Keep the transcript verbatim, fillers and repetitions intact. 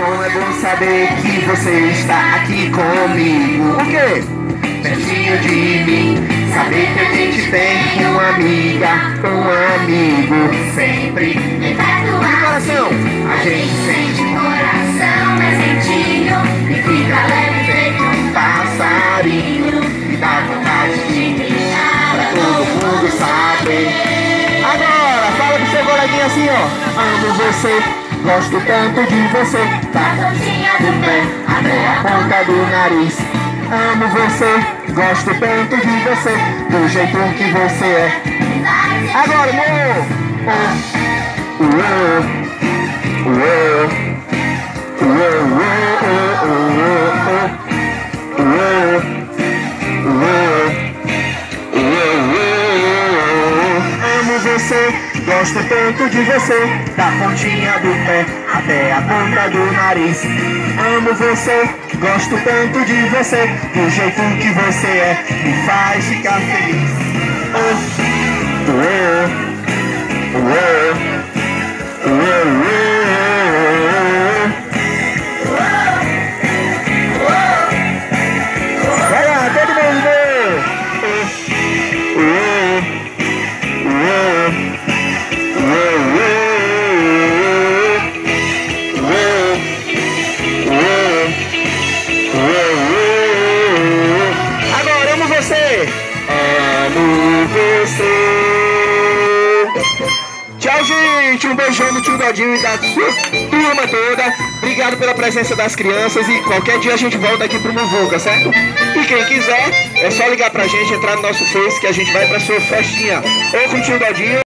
Como é bom saber que você está aqui comigo. O quê? Pertinho de mim. Saber que a gente tem uma amiga, um amigo sempre de coração. A gente sente o coração mais quentinho e fica leve feito um passarinho. E dá vontade de brilhar pra todo mundo saber. Agora, fala pro seu coleguinha assim, ó. Amo você, gosto tanto de você. Da pontinha do pé até a ponta do nariz. Amo você, gosto tanto de você, do jeito que você é. Agora, amor! Uou, uou, uou, amo você, gosto tanto de você, da pontinha do pé até a ponta do nariz. Amo você, gosto tanto de você, do jeito que você é, me faz ficar feliz. Oh, oh, oh, oh, oh. Vai lá, todo mundo! Oh, oh, oh. Agora amo você. Amo você. Tchau, gente. Um beijão no tio Dodinho e da sua turma toda. Obrigado pela presença das crianças. E qualquer dia a gente volta aqui pro Muvuca, certo? E quem quiser, é só ligar pra gente, entrar no nosso Face que a gente vai pra sua festinha. Ou com o tio Dodinho.